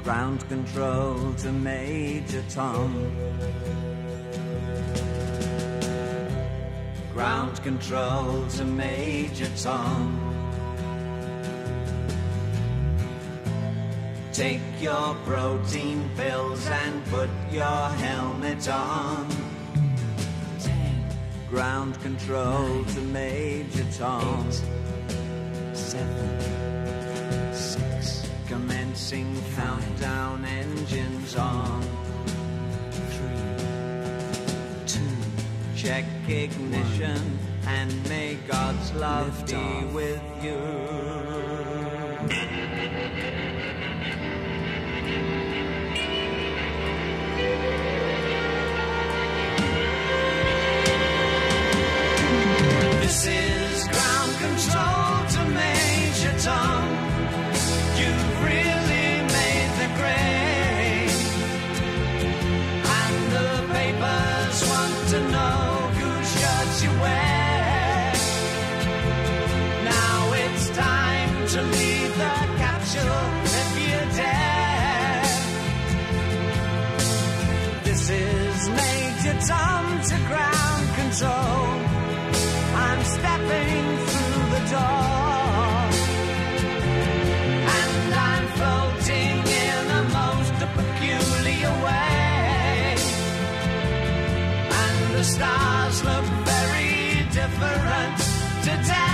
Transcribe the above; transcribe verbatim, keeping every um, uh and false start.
Ground control to Major Tom. Ground control to Major Tom. Take your protein pills and put your helmet on. Ten. Ground control nine, to Major Tom. Eight, seven, six. Commencing five, countdown, engines on. Three, two. Check ignition one, and may God's love be off with you. This is ground control to Major Tom. You've really made the grade, and the papers want to know whose shirts you wear. Now it's time to leave the capsule if you dare. This is Major Tom to ground control. I'm stepping through the door, and I'm floating in a most peculiar way, and the stars look very different today.